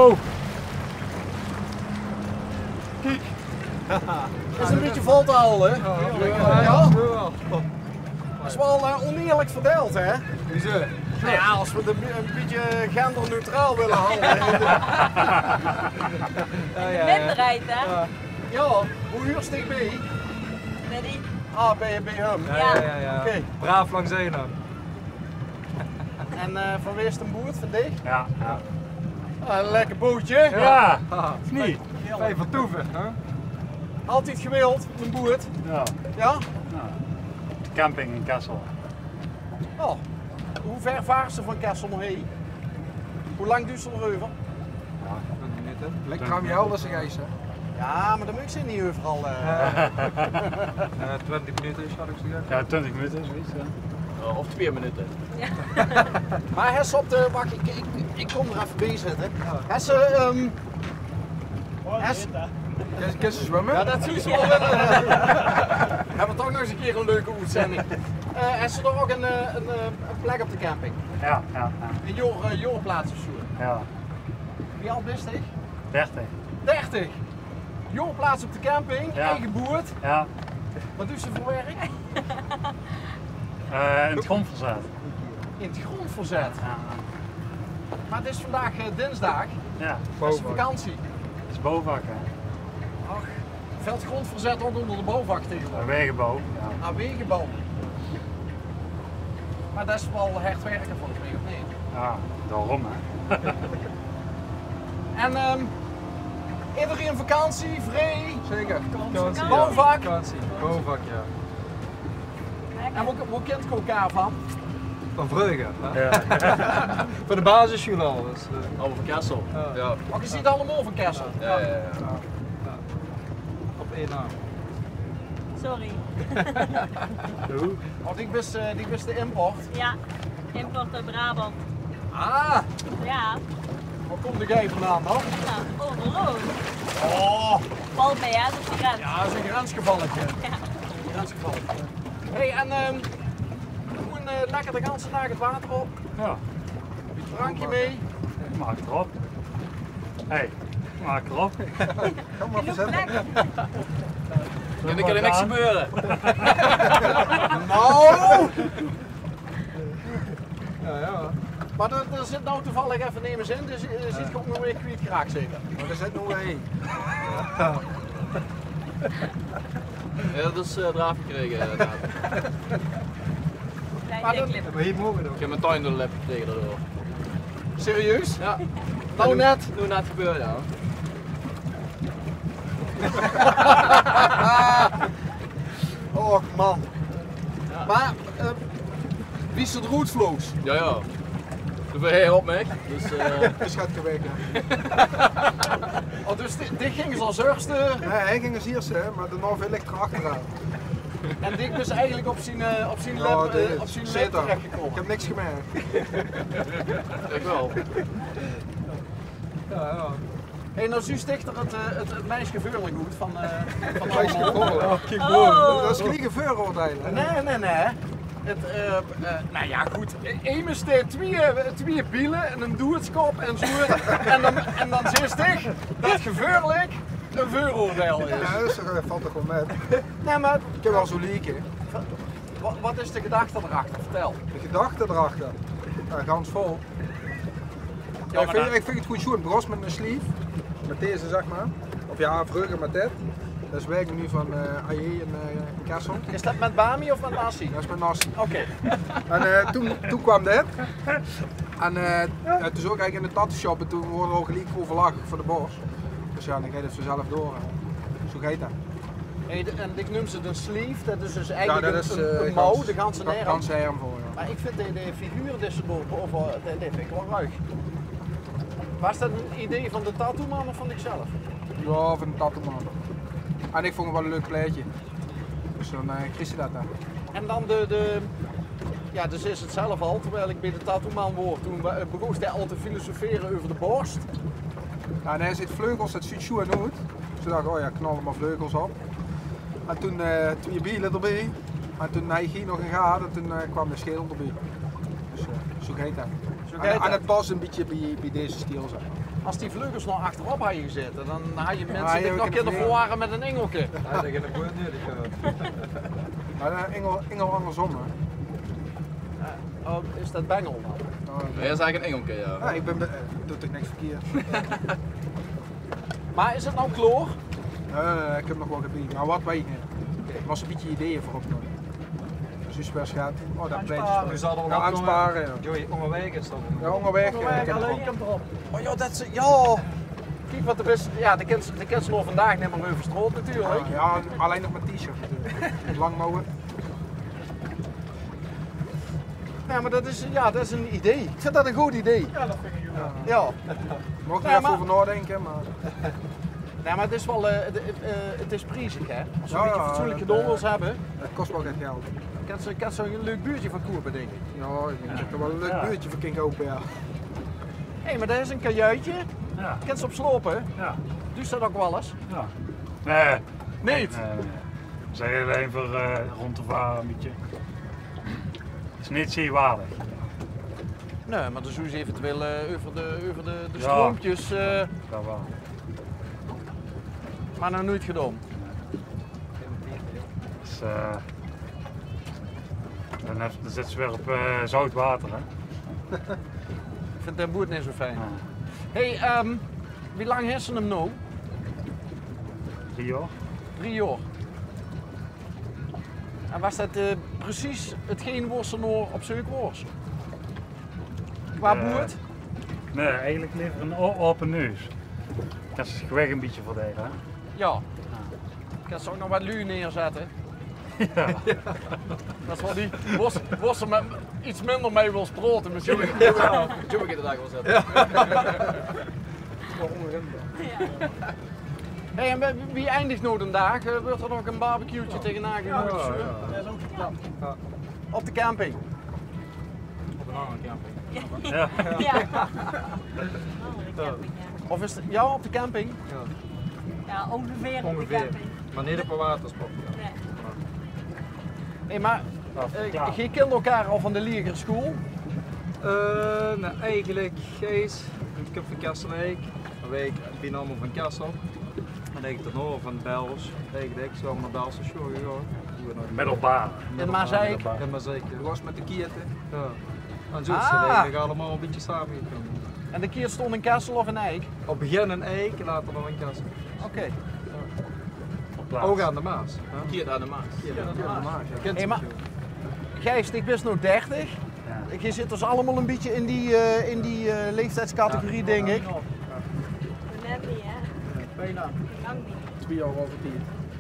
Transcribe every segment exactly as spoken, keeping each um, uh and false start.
Oh! Kijk. Is een beetje vol te houden, hè? Ja? Ja? Dat is wel uh, oneerlijk verdeeld, hè? Hoezo? Nou ja, als we het een, een beetje genderneutraal willen houden. In de minderheid, hè? Ja, ja. Hoe huurstig ben je? Met die. Ah, bij, bij hem. Ja, ja, ja. ja. Oké. Braaf langs zee dan. En uh, van wie is het een boert, van dich? Ja. Ja. Ah, een lekker bootje. Ja. Ah, Of niet? Vijf van toeven, hè? Altijd gewild, een boert. Ja. Ja? Ja. Camping in Kessel. Oh. Hoe ver varen ze van Kessel nog heen? Hoe lang duurt ze erover? twintig minuten. Lekker aan je Helderse geest, hè? Ja, maar dan moet ik ze niet overal. Uh... Uh, twintig minuten is, had ik gezegd. Ja, twintig minuten zoiets. Ja. Oh, of twee minuten. Ja. Maar hij is op de. Wacht, ik, ik, ik kom er even bij zitten. Hij is. Uh, um... hij is... Kun je zwemmen? Ja, dat zou ze wel willen. Hebben we toch nog eens een keer een leuke uitzending. Uh, hij is er ook een, een, een, een plek op de camping. Ja, ja, ja. Een jor, uh, jorplaats of zo. Ja. Wie al best ik? dertig. dertig. Jorplaats op de camping, Ja. eigen boert. Ja. Wat doet ze voor werk? Uh, in het grondverzet. In het grondverzet. Ja. Maar het is vandaag uh, dinsdag. Ja. Dat is vakantie. Dat is bouwvak, hè. Ach, veldgrondverzet ook onder de bouwvak tegenwoordig. Een wegenbouw. Ja. Ah, wegenbouw. Maar dat is wel hard werken volgens mij, of niet? Ja, daarom, hè. En um, iedereen vakantie, vrij. Zeker. Vakantie, ja. Bouwvak. Vakantie. Bouwvak, ja. En waar, waar kent je elkaar van? Van Vreugde. Hè? Ja. Van de basisschool al. Dus, uh, Over Kessel. ja. Ja. Maar je ziet allemaal van Kessel. Ja, ja, ja. Ja. Op één naam. Sorry. Want ik wist, uh, die wist de import. Ja, import uit Brabant. Ah, Ja, waar komt de jij vandaan dan? nou, overloon. Oh, Valt mee, hè, dat is de grens. ja, dat is een grensgevalletje. Ja. Een grensgevalletje. Hé, hey, en um, gewoon uh, lekker de ganse dag het water op. Ja. Drankje mee. Maak erop. Hé, hey, maak erop. Kom maar verzetten. En er kan er niks gebeuren. Nou! Ja, ja. Maar er, er zit nou toevallig even nemen in, dus je ziet je ook nog weer kwietkraak zeker. Maar er zit nog wel heen. Ja, dat is uh, draaf gekregen. Uh, Maar Klein dan- dikklippen. Maar hier mogen we ik heb mijn tuin door de lip gekregen daardoor. Serieus? Ja, Nou net. nu net gebeurd, ja. Och man. Maar, uh, wie is het roetvloos? Ja, ja. Toen ben hij op mij. Dus, uh, Dus gaat geweken. Oh, dus dit, dit ging ze als eerste Nee, hij ging als eerste, hè, maar de Norve ligt erachteraan. en Dick was eigenlijk op zijn, uh, op zijn Ja, lip, dit uh, op zijn zit lip er. terechtgekomen. Ik heb niks gemerkt. ik wel. Ja, ja. Hey, nou zo sticht er het, uh, het, het meisje geveurlijk goed van, uh, van Hij is allemaal. gevallen. Oh. Dat is geen geveurrood eigenlijk. Nee, nee, nee. Het, uh, uh, nou ja, goed. Eén steekt twee, twee pielen en een doetskop en zo. En dan, en dan zit ik dat geveurlijk een vuuroordeel is. Ja, dus dat valt toch wel met. Nee, maar Ik heb wel zo'n lieken. wat, wat is de gedachte erachter? Vertel. De gedachte erachter. Ja, gans vol. Ja, maar ik, vind, dan- ik vind het goed zo, een bros met een sleeve. Met deze zeg maar. Of ja, vroeger met dit. Dat is werk nu van uh, A J in uh, Kessel. Is dat met bami of met nasi? Dat is met nasi. Oké. En uh, toen, toen kwam dit. En uh, uh, toen zo kijk ik in de tattoo shop en toen worden we ook gelijk overlag voor de bos. Dus ja, dan ga je het vanzelf door. Uh. Zo gaat dat. Hey, de- en ik noem ze een sleeve, dat is dus eigenlijk Ja, dat is een, een, uh, een mouw, de ganse de nerm. ganse herm voor. Ja. Maar ik vind de, de figuur die ze boven, dit vind ik wel ruig. Was dat een idee van de tattoo man of van ikzelf? Ja, van de tattoo man. En ik vond het wel een leuk plaatje. Dus dan uh, kreeg je dat dan. En dan de, de, ja, dus is het zelf al, terwijl ik bij de tattoo-man word, toen be- begon hij al te filosoferen over de borst. Ja, en hij zit vleugels, dat ziet zo en uit. Dus ik dacht, oh ja, knallen maar vleugels op. En toen uh, twee bielen erbij. En toen hij ging nog een gaten en toen uh, kwam de schedel erbij. Dus uh, zo gaat dat. Zo En, gaat en dat. het past een beetje bij, bij deze stijl. Zeg. als die vleugels nog achterop hadden gezeten, dan had je Ja, mensen je die nog kunt kunnen vliegen. verwarren met een engelke. Hij had geen boot nodig gehad. Maar uh, Engel, Engel andersom, hè. Oh, is dat bengel dan? Oh, Nee, dat is eigenlijk een engelke, ja. ja, ik ben, be- eh, doe toch niks verkeerd. Maar is het nou kloor? Uh, ik heb nog wel gebied, maar wat weet je niet. Er was een beetje ideeën voor opnemen. Dus is best gaat. Oh, dat pleitjes Aansparen. van. Je zal er wel Ja, gaan aansparen, ja. Joey, onderweg is dat. Ja, onderweg. eh, Onderweg, ken ik alleen wel. komt erop. Oh ja, dat is, ja. Kijk wat er is, ja, de kent de kent ze nog vandaag niet meer overstroot natuurlijk. Ja, alleen nog mijn t-shirt. eh, Lang mouwen. Ja, maar dat is, ja, dat is een idee. Ik vind dat een goed idee. Ja, dat vind ik wel. Ja. Mocht er Ja, even maar- over nadenken, maar. Nee, maar het is wel, eh, het, eh, het is prijzig hè. Als je Ja, een beetje ja, fatsoenlijke dat, eh, dongels hebben, Het kost wel geen geld. kan ze, kan ze een leuk buurtje van kopen denk ik. Ja, ik heb er wel een leuk Ja. buurtje voor King open, ja. Hé, hey, maar dat is een kajuitje. Ja, Kan ze op slopen? ja, Dus dat ook wel eens? ja. Nee, Niet? nee, nee. Zeg alleen voor uh, rond te varen een beetje. Het is niet zeewaardig. Nee, maar dan zoeken ze eventueel eh, over de, over de, de Ja. stroompjes, eh, Dat wel. maar nou nooit gedaan. Dus, uh, dan, heb- dan zit ze weer op uh, zout water. Hè? Ik vind dat boert niet zo fijn. Ja. Hé, hey, um, wie lang heeft ze hem nou? Drie jaar. Drie jaar. En was dat eh, precies hetgeen waar ze nou op zoek was? Qua Eh, boert? Nee, eigenlijk liever een o- open neus. Dat is het gewicht een beetje verdelen. Hè? Ja. Ik kan ze ook nog wat lui neerzetten. Ja. Dat is wel die, was, was er met iets minder mee wil sproten misschien. Joey kan het daar wel zetten. Hey, en wie- wie eindigt nou de dag? Eh, Wordt er nog een barbecue'tje tegenaan gegooid of zo? Dat is ook gepland. Op de camping? Op een andere camping. Ja. Ja. Andere camping, ja. Of is het, ja, op de camping? Ja, ongeveer op de Ongeveer. camping. Maar niet op een watersport. Nee. Hey, maar eh, Ja. je kent elkaar al van de Liegerschool? Uh, nou, eigenlijk Gijs, ik heb van Kesselheek. Dan weet ik, ik ben allemaal van Kessel. Dan denk ik ten noorden van Bels. Eigenlijk ik zo naar Belse Shore gegaan. Hoe we nog- Middelbaar. In Maaseik? Ja, maar zeker. Dat was met de Kieten. Ja. En zo Ah. zijn we eigenlijk allemaal een beetje samengekomen. En de kier stond in Kessel of in Eik? Op begin een Eik, later nog in Kessel. Oké. Ook aan de Maas. Ja. Hier aan de maat. Kent Hey, ze maar- natuurlijk. Gijs, ik ben nog dertig. Ja. Je zit dus allemaal een beetje in die, eh, in die eh, leeftijdscategorie, denk ik. Net niet, hè? Bijna. Lang niet. Twee jaar over tien.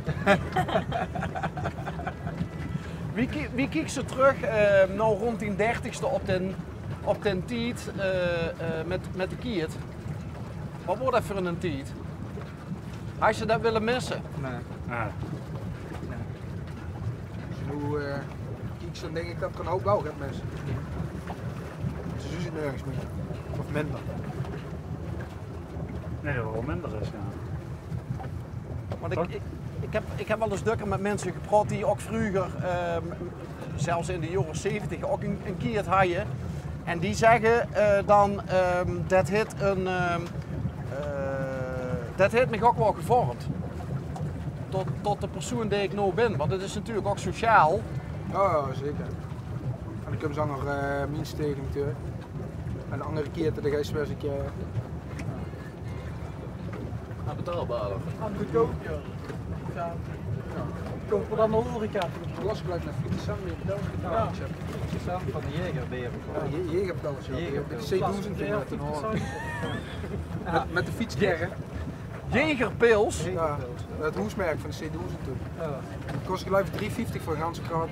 Wie, ki- wie kijkt ze terug, eh, nou rond die dertigste op den, op den tiet eh, eh, met, met de kiert? Wat wordt dat voor een tiet? Als je dat willen missen? Nee. Ja. Nu uh, kijk, dan denk ik dat ik een hoop blauw heb mensen. Ze zien nergens meer. Of minder. Nee, dat wel minder is. Ja. Want ik, Wat? ik, ik, heb, ik heb wel eens dukker met mensen gepraat die ook vroeger, ehm, zelfs in de jaren zeventig, ook een, een kiert hadden. En die zeggen eh, dan, ehm, dat heeft een, ehm, eh, dat heeft mij ook wel gevormd. Tot, tot de persoon die ik nu ben. Want het is natuurlijk ook sociaal. Ja, ja, zeker. En ik heb zanger uh, minst tegen natuurlijk. En de andere keer de geest was ik. Uh, Ah, betaalbaar. Goedkoop, ja. Ja. Kopen dan een horeca. los blijft naar fietsen samen weer bedankt. Ja. Samen van de Jägerberen. Ja, je hebt wel eens. Met de C duizend ging dat toen horen. Ja. Met, met de fietskerren. Jegerpils. Ja, het hoesmerk van de C duizend toen. Ja. Het kost geloof ik drie vijftig voor een ganse kraat.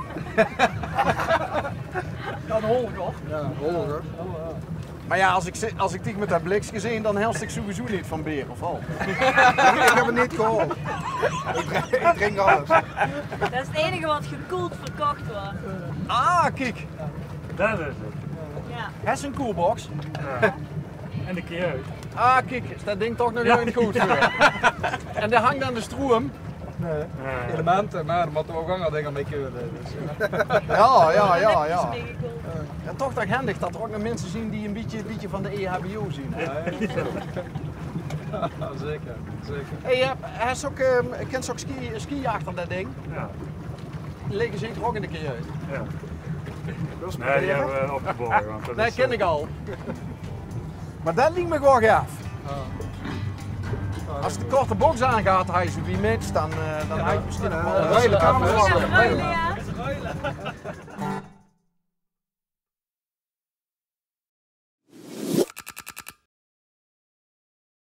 Ja, een Holger. Ja, Holger. Maar ja, als ik, zi- als ik die met dat blikje gezien, dan helst ik sowieso niet van beer of al. Ik heb het niet gehoord. Ik drink, ik drink alles. Dat is het enige wat gekoeld verkocht wordt. Ah, kijk. Dat is het. Ja. Het is een coolbox. Ja. En de keer uit. Ah, kijk, is dat ding toch nog Ja. niet goed voor. En daar hangt aan de stroom. Nee. Ja. Elementen, maar dat moet ook hangen denk ik een beetje. Dus, ja. Ja, ja, ja, Netjes ja. meegekoeld. Ja, toch toch handig dat er ook nog mensen zien die een beetje, een beetje van de E H B O zien. Hè? Ja, ja, zeker, zeker. Hey, uh, hij is ook, uh, kent ze ook ski, ski achter dat ding? Ja. Die liggen zeker ook in de keer uit. Ja. Wil je Nee, die proberen? hebben we opgeborgen. Want dat Nee, is, ken eh, ik al. Maar dat liet me gewoon gaaf. Als de korte box aangaat, hij zo wie mix, dan, uh, dan hij misschien nog wel Ja, een hele ja, kamer. ja. Ja, ruilen, ja.